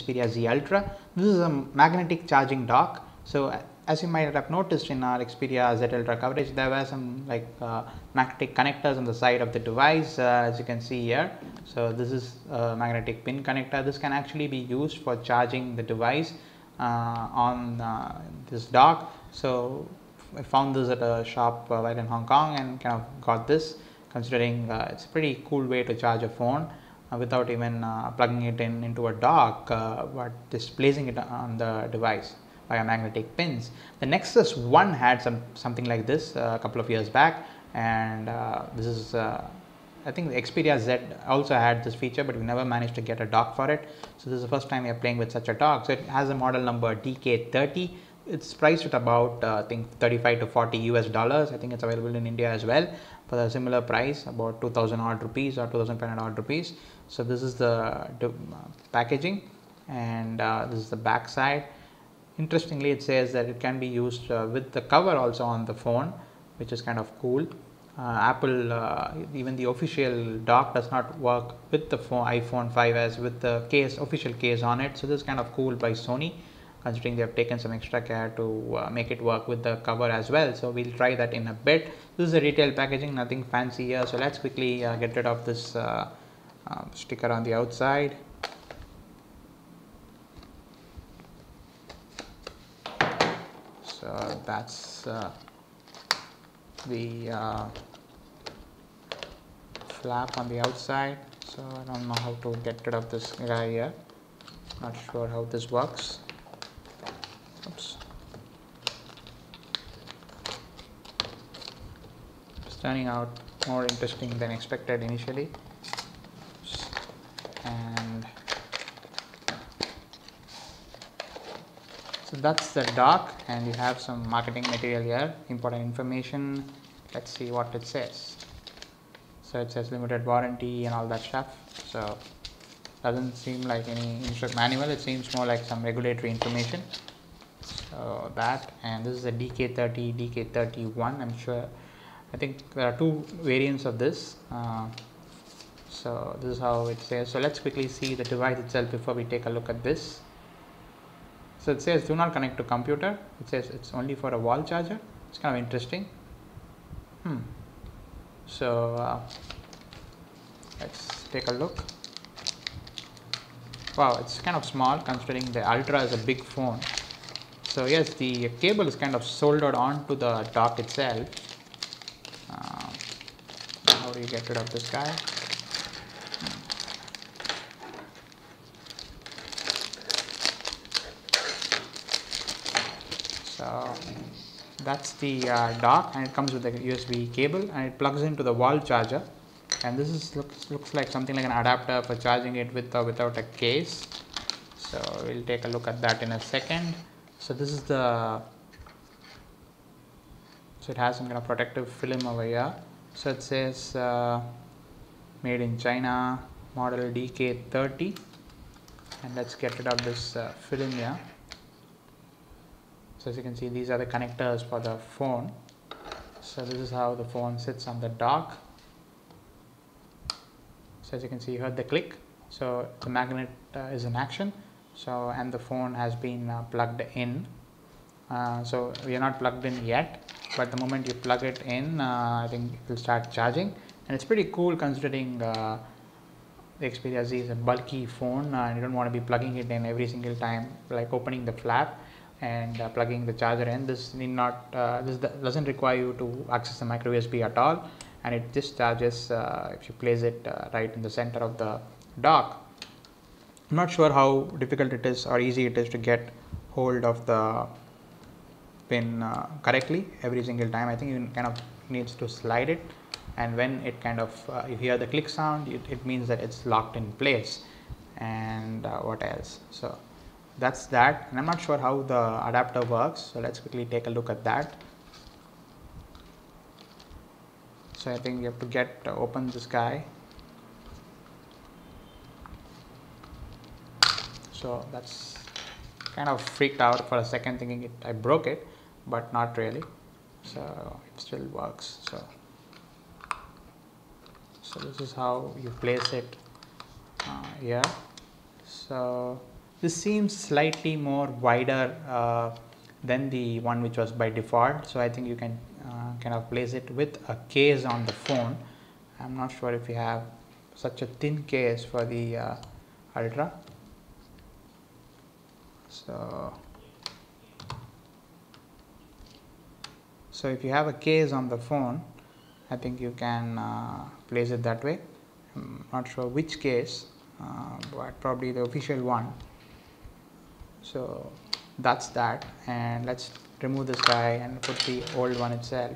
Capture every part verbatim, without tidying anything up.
Xperia Z Ultra. This is a magnetic charging dock. So as you might have noticed in our Xperia Z Ultra coverage, there were some like uh, magnetic connectors on the side of the device, uh, as you can see here. So this is a magnetic pin connector. This can actually be used for charging the device uh, on uh, this dock. So I found this at a shop uh, while in Hong Kong and kind of got this, considering uh, it's a pretty cool way to charge a phone uh, without even uh, plugging it in into a dock, uh, but just placing it on the device via magnetic pins. The Nexus one had some something like this uh, a couple of years back, and uh, this is uh, I think the Xperia Z also had this feature, but we never managed to get a dock for it. So this is the first time we are playing with such a dock. So it has a model number D K thirty. It's priced at about uh, I think thirty-five to forty U S dollars. I think it's available in India as well for a similar price, about two thousand odd rupees or two thousand five hundred odd rupees. So this is the uh, packaging, and uh, this is the back side. Interestingly, it says that it can be used uh, with the cover also on the phone, which is kind of cool. Uh, Apple, uh, even the official dock does not work with the phone, iPhone five S with the case, official case on it. So this is kind of cool by Sony, considering they have taken some extra care to uh, make it work with the cover as well. So we'll try that in a bit. This is a retail packaging, nothing fancy here. So let's quickly uh, get rid of this uh, uh, sticker on the outside. So that's uh, the uh, flap on the outside. So I don't know how to get rid of this guy here. Not sure how this works. Oops. It's turning out more interesting than expected initially. And so that's the dock, and you have some marketing material here, important information. Let's see what it says. So it says limited warranty and all that stuff. So doesn't seem like any instruction manual. It seems more like some regulatory information. So that, and this is a D K thirty, D K thirty-one. I'm sure. I think there are two variants of this. Uh, so this is how it says. So let's quickly see the device itself before we take a look at this. So it says do not connect to computer. It says it's only for a wall charger. It's kind of interesting. Hmm. So uh, let's take a look. Wow, it's kind of small considering the Ultra is a big phone. So yes, the cable is kind of soldered onto the dock itself. Uh, how do you get rid of this guy? So that's the uh, dock, and it comes with a U S B cable, and it plugs into the wall charger. And this is looks looks like something like an adapter for charging it with or without a case. So we'll take a look at that in a second. So this is the, so it has some kind of protective film over here. So it says uh, made in China, model D K thirty, and let's get rid of this uh, film here. So as you can see, these are the connectors for the phone. So this is how the phone sits on the dock. So as you can see, you heard the click. So the magnet uh, is in action. So and the phone has been uh, plugged in. Uh, so we are not plugged in yet, but the moment you plug it in, uh, I think it will start charging. And it's pretty cool considering uh, the Xperia Z is a bulky phone, uh, and you don't want to be plugging it in every single time, like opening the flap and uh, plugging the charger in. This need not, uh, this doesn't require you to access the micro U S B at all, and it just charges uh, if you place it uh, right in the center of the dock. I'm not sure how difficult it is or easy it is to get hold of the pin uh, correctly every single time. I think you kind of needs to slide it, and when it kind of uh, you hear the click sound, it, it means that it's locked in place. And uh, what else? So that's that, and I'm not sure how the adapter works, so let's quickly take a look at that. So I think you have to get uh, open this guy. So that's kind of freaked out for a second, thinking it I broke it, but not really. So it still works. So so this is how you place it uh, here. So This seems slightly more wider uh, than the one which was by default, so I think you can uh, kind of place it with a case on the phone. I'm not sure if you have such a thin case for the uh, Ultra. So, so if you have a case on the phone, I think you can uh, place it that way. I'm not sure which case, uh, but probably the official one. So that's that, and let's remove this guy and put the old one itself.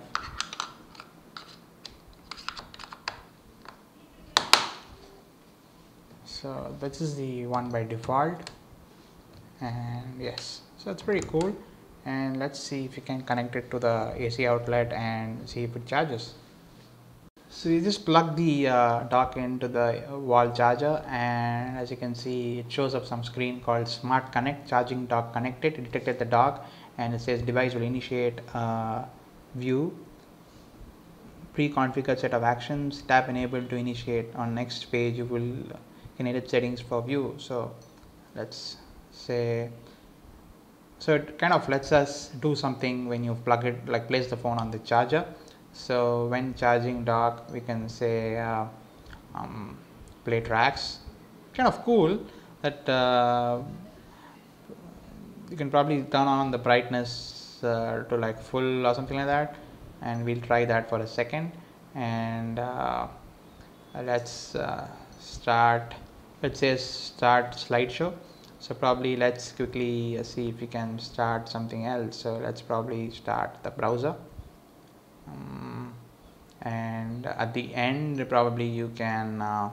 So this is the one by default, and yes, so it's pretty cool. And let's see if you can connect it to the A C outlet and see if it charges. So you just plug the uh, dock into the wall charger, and as you can see, it shows up some screen called Smart Connect Charging Dock Connected. It detected the dock, and it says device will initiate uh, view, pre-configured set of actions, tap enable to initiate. On next page you will can edit settings for view. So let's say, so it kind of lets us do something when you plug it, like place the phone on the charger. So when charging dock, we can say uh, um, play tracks. Kind of cool that uh, you can probably turn on the brightness uh, to like full or something like that, and we'll try that for a second. And uh, let's uh, start. It says start slideshow. So probably let's quickly see if we can start something else. So let's probably start the browser. Um, and at the end probably you can uh,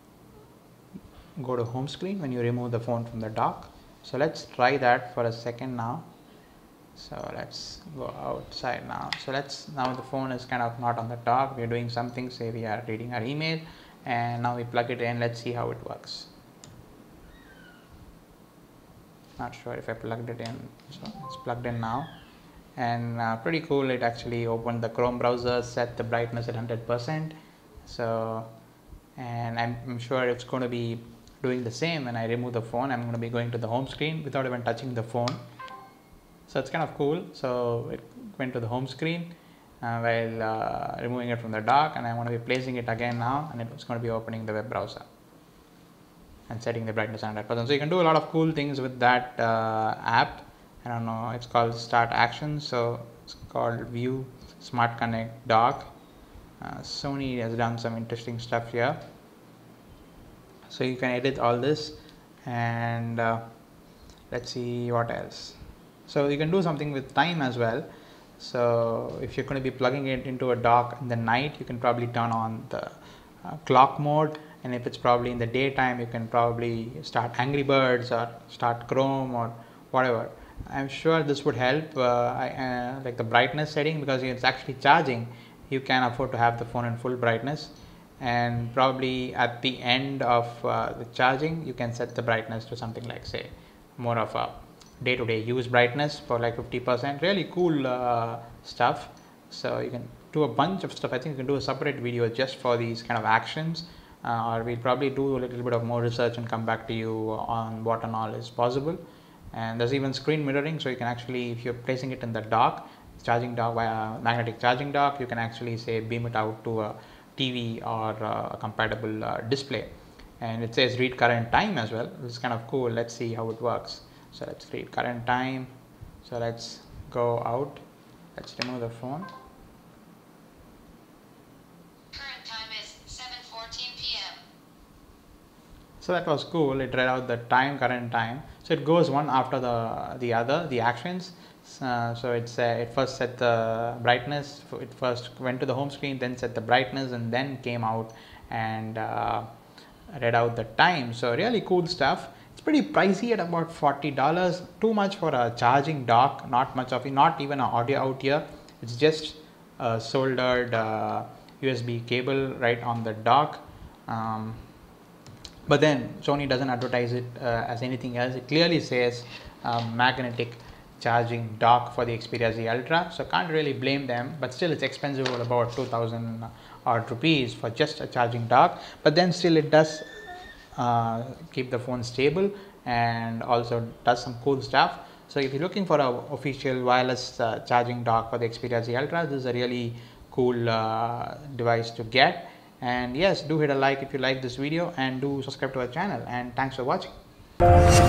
go to home screen when you remove the phone from the dock. So let's try that for a second now. So let's go outside now. So let's, now the phone is kind of not on the dock, we're doing something, say we are reading our email, and now we plug it in. Let's see how it works. Not sure if I plugged it in. So it's plugged in now. And uh, pretty cool, it actually opened the Chrome browser, set the brightness at one hundred percent. So, and I'm, I'm sure it's going to be doing the same when I remove the phone. I'm going to be going to the home screen without even touching the phone. So it's kind of cool. So it went to the home screen uh, while uh, removing it from the dock, and I'm going to be placing it again now, and it's going to be opening the web browser and setting the brightness one hundred percent. So you can do a lot of cool things with that uh, app. I don't know, it's called Start Actions. So it's called View Smart Connect Dock. Uh, Sony has done some interesting stuff here. So you can edit all this, and uh, let's see what else. So you can do something with time as well. So if you're going to be plugging it into a dock in the night, you can probably turn on the uh, clock mode. And if it's probably in the daytime, you can probably start Angry Birds or start Chrome or whatever. I'm sure this would help, uh, I, uh, like the brightness setting, because it's actually charging. You can afford to have the phone in full brightness, and probably at the end of uh, the charging, you can set the brightness to something like, say, more of a day-to-day use brightness for like fifty percent. Really cool uh, stuff. So you can do a bunch of stuff. I think you can do a separate video just for these kind of actions, uh, or we'll probably do a little bit of more research and come back to you on what and all is possible. And there's even screen mirroring, so you can actually, if you're placing it in the dock, charging dock via magnetic charging dock, you can actually say beam it out to a T V or a compatible uh, display. And it says read current time as well. This is kind of cool. Let's see how it works. So let's read current time. So let's go out. Let's remove the phone. Current time is seven fourteen p m So that was cool. It read out the time, current time. So it goes one after the the other, the actions. Uh, so it's uh, it first set the brightness. It first went to the home screen, then set the brightness, and then came out and uh, read out the time. So really cool stuff. It's pretty pricey at about forty dollars. Too much for a charging dock. Not much of it. Not even an audio out here. It's just a soldered uh, U S B cable right on the dock. Um, But then Sony doesn't advertise it uh, as anything else. It clearly says um, magnetic charging dock for the Xperia Z Ultra. So can't really blame them, but still it's expensive at about two thousand odd rupees for just a charging dock. But then still it does uh, keep the phone stable, and also does some cool stuff. So if you're looking for a official wireless uh, charging dock for the Xperia Z Ultra, this is a really cool uh, device to get. And yes, do hit a like if you like this video, and do subscribe to our channel, and thanks for watching.